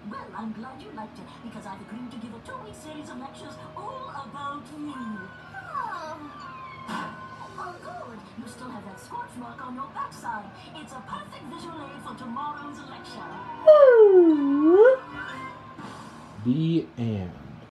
Well, I'm glad you liked it, because I've agreed to give a 2-week series of lectures all about me. Oh, good. You still have that scorch mark on your backside. It's a perfect visual aid for tomorrow's lecture. The end.